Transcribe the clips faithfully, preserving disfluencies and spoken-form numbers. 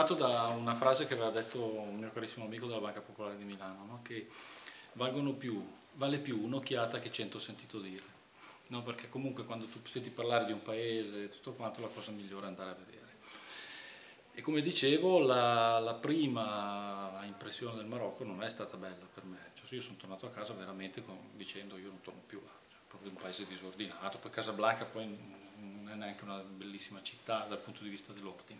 nato da una frase che aveva detto un mio carissimo amico della Banca Popolare di Milano, no? Che valgono più, vale più un'occhiata che cento sentito dire, no? Perché comunque quando tu senti parlare di un paese e tutto quanto, la cosa migliore è andare a vedere. E come dicevo, la, la prima impressione del Marocco non è stata bella per me, cioè, io sono tornato a casa veramente con, dicendo io non torno più là, cioè, proprio un paese disordinato, poi Casablanca poi non è neanche una bellissima città dal punto di vista dell'ordine.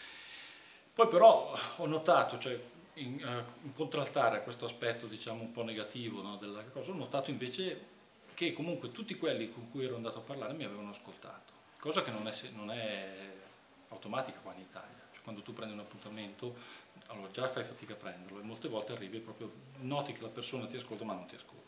Poi però ho notato, cioè, in, uh, in contraltare a questo aspetto diciamo un po' negativo, no, della cosa, ho notato invece che comunque tutti quelli con cui ero andato a parlare mi avevano ascoltato, cosa che non è, non è automatica qua in Italia. Cioè, quando tu prendi un appuntamento, allora già fai fatica a prenderlo e molte volte arrivi e proprio noti che la persona ti ascolta ma non ti ascolta.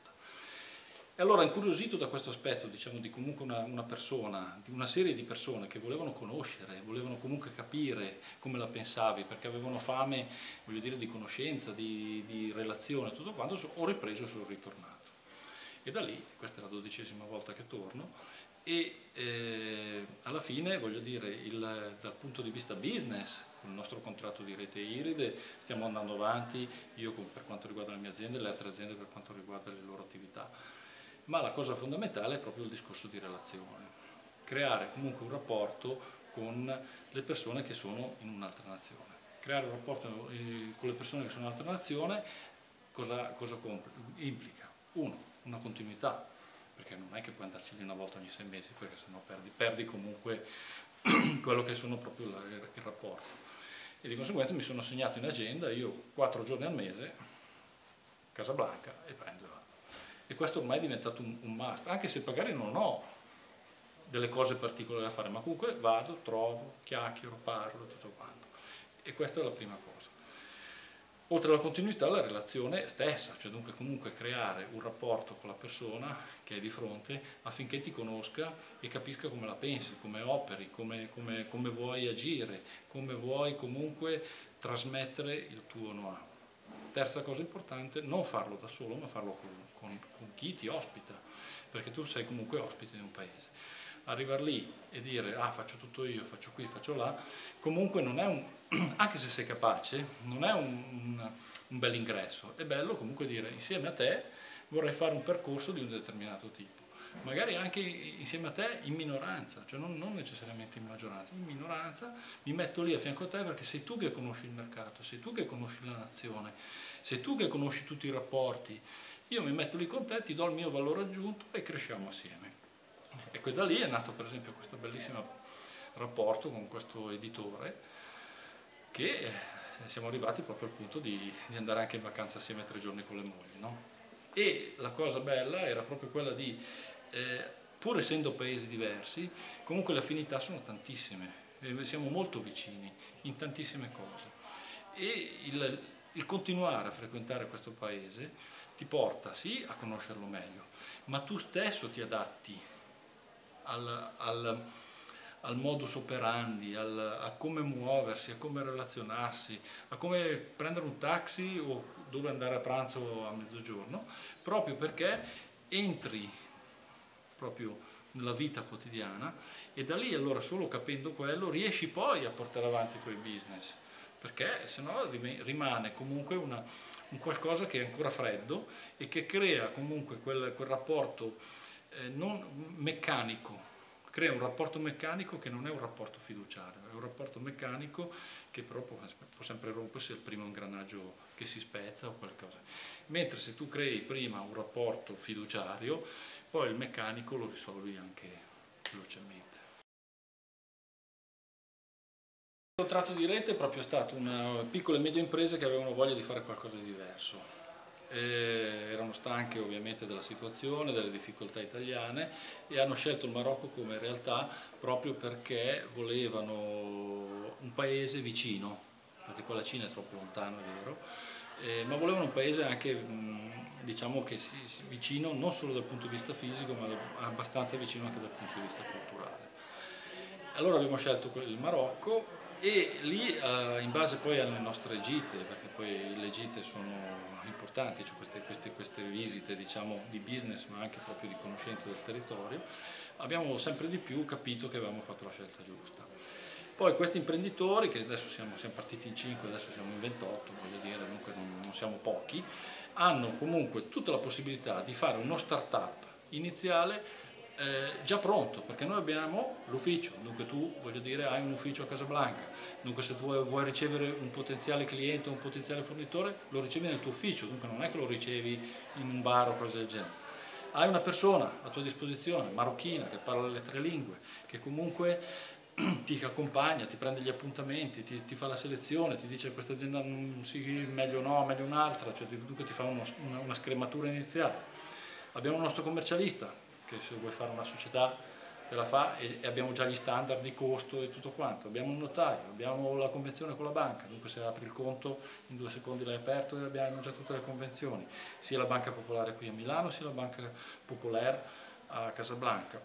E allora, incuriosito da questo aspetto, diciamo, di comunque una, una persona, di una serie di persone che volevano conoscere, volevano comunque capire come la pensavi, perché avevano fame, voglio dire, di conoscenza, di, di relazione, tutto quanto, ho ripreso e sono ritornato. E da lì, questa è la dodicesima volta che torno, e eh, alla fine, voglio dire, il, dal punto di vista business, con il nostro contratto di rete Iride, stiamo andando avanti, io per quanto riguarda la mia azienda e le altre aziende per quanto riguarda le loro attività. Ma la cosa fondamentale è proprio il discorso di relazione, creare comunque un rapporto con le persone che sono in un'altra nazione. Creare un rapporto con le persone che sono in un'altra nazione cosa, cosa implica? Uno, una continuità, perché non è che puoi andarci lì una volta ogni sei mesi, perché sennò perdi, perdi comunque quello che sono proprio il, il rapporto. E di conseguenza mi sono segnato in agenda, io quattro giorni al mese, Casablanca, e prendo. E questo ormai è diventato un, un must, anche se magari non ho delle cose particolari da fare, ma comunque vado, trovo, chiacchiero, parlo, tutto quanto. E questa è la prima cosa. Oltre alla continuità, la relazione stessa, cioè dunque comunque creare un rapporto con la persona che è di fronte affinché ti conosca e capisca come la pensi, come operi, come, come, come vuoi agire, come vuoi comunque trasmettere il tuo know-how. Terza cosa importante, non farlo da solo, ma farlo con, con, con chi ti ospita, perché tu sei comunque ospite di un paese. Arrivare lì e dire ah faccio tutto io, faccio qui, faccio là, comunque non è un, anche se sei capace, non è un, un, un bel ingresso, è bello comunque dire insieme a te vorrei fare un percorso di un determinato tipo, magari anche insieme a te in minoranza, cioè non, non necessariamente in maggioranza, in minoranza, mi metto lì a fianco a te perché sei tu che conosci il mercato, sei tu che conosci la nazione, sei tu che conosci tutti i rapporti, io mi metto lì con te, ti do il mio valore aggiunto e cresciamo assieme. Ecco, da lì è nato per esempio questo bellissimo rapporto con questo editore che siamo arrivati proprio al punto di, di andare anche in vacanza assieme tre giorni con le mogli, no? E la cosa bella era proprio quella di, eh, pur essendo paesi diversi, comunque le affinità sono tantissime, eh, siamo molto vicini in tantissime cose e il, il continuare a frequentare questo paese ti porta sì a conoscerlo meglio, ma tu stesso ti adatti al, al, al modus operandi, al, a come muoversi, a come relazionarsi, a come prendere un taxi o dove andare a pranzo a mezzogiorno, proprio perché entri proprio nella vita quotidiana e da lì allora solo capendo quello riesci poi a portare avanti i tuoi business, perché sennò rimane comunque una, un qualcosa che è ancora freddo e che crea comunque quel, quel rapporto eh, non meccanico, crea un rapporto meccanico che non è un rapporto fiduciario, è un rapporto meccanico che però può, può sempre rompersi al primo ingranaggio che si spezza o qualcosa. Mentre se tu crei prima un rapporto fiduciario, poi il meccanico lo risolvi anche velocemente. Il contratto di rete è proprio stato una piccola e media impresa che avevano voglia di fare qualcosa di diverso. Eh, erano stanche ovviamente della situazione, delle difficoltà italiane e hanno scelto il Marocco come realtà proprio perché volevano un paese vicino, perché poi la Cina è troppo lontano, è vero, eh, ma volevano un paese anche mh, diciamo che si, si, vicino non solo dal punto di vista fisico ma abbastanza vicino anche dal punto di vista culturale. Allora abbiamo scelto il Marocco e lì eh, in base poi alle nostre gite, perché poi le gite sono importanti, cioè queste, queste, queste visite diciamo di business ma anche proprio di conoscenza del territorio, abbiamo sempre di più capito che avevamo fatto la scelta giusta. Poi questi imprenditori, che adesso siamo, siamo partiti in cinque, adesso siamo in ventotto, voglio dire, comunque non, non siamo pochi, hanno comunque tutta la possibilità di fare uno start-up iniziale eh, già pronto, perché noi abbiamo l'ufficio, dunque tu, voglio dire, hai un ufficio a Casablanca, dunque se tu vuoi, vuoi ricevere un potenziale cliente o un potenziale fornitore, lo ricevi nel tuo ufficio, dunque non è che lo ricevi in un bar o cose del genere. Hai una persona a tua disposizione, marocchina, che parla le tre lingue, che comunque ti accompagna, ti prende gli appuntamenti, ti, ti fa la selezione, ti dice questa azienda non sì, meglio no, meglio un'altra, cioè dunque ti fa uno, una, una scrematura iniziale. Abbiamo un nostro commercialista che se vuoi fare una società te la fa e, e abbiamo già gli standard di costo e tutto quanto. Abbiamo un notaio, abbiamo la convenzione con la banca, dunque se apri il conto in due secondi l'hai aperto e abbiamo già tutte le convenzioni, sia la Banca Popolare qui a Milano sia la Banca Popolare a Casablanca.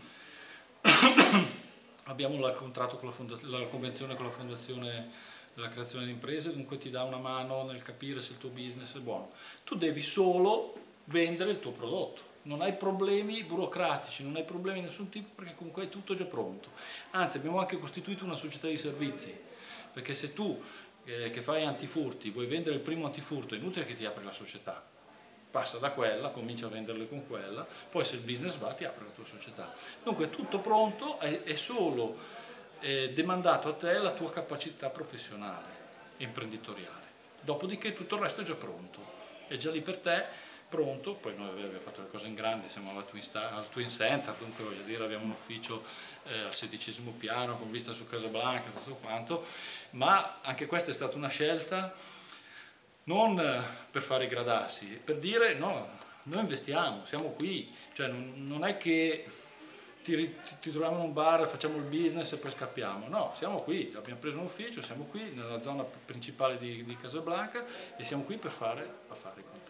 Abbiamo il contratto con la, la convenzione con la fondazione della creazione di imprese, dunque ti dà una mano nel capire se il tuo business è buono. Tu devi solo vendere il tuo prodotto, non hai problemi burocratici, non hai problemi di nessun tipo perché comunque è tutto già pronto. Anzi, abbiamo anche costituito una società di servizi, perché se tu eh, che fai antifurti vuoi vendere il primo antifurto è inutile che ti apri la società, passa da quella, comincia a venderle con quella, poi se il business va ti apre la tua società. Dunque è tutto pronto, è, è solo eh, demandato a te la tua capacità professionale e imprenditoriale. Dopodiché tutto il resto è già pronto, è già lì per te, pronto. Poi noi abbiamo fatto le cose in grande, siamo alla Twin, al Twin Center, dunque voglio dire abbiamo un ufficio eh, al sedicesimo piano con vista su Casablanca, tutto quanto, ma anche questa è stata una scelta non per fare i gradassi, per dire no, noi investiamo, siamo qui, cioè non, non è che ti, ti, ti troviamo in un bar, facciamo il business e poi scappiamo, no, siamo qui, abbiamo preso un ufficio, siamo qui nella zona principale di, di Casablanca e siamo qui per fare affari con te.